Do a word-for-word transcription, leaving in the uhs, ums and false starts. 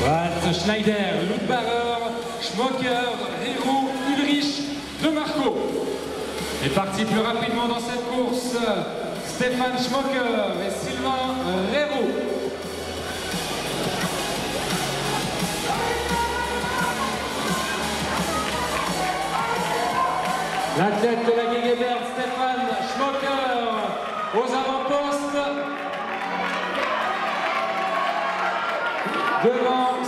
Waltz, Schneider, Ludbarer, Schmocker, Rero, Ulrich, De Marco. Et parti plus rapidement dans cette course, Stéphane Schmocker et Sylvain Rero. L'athlète de la Gegebert, Stéphane Schmocker, aux avant-postes. Devant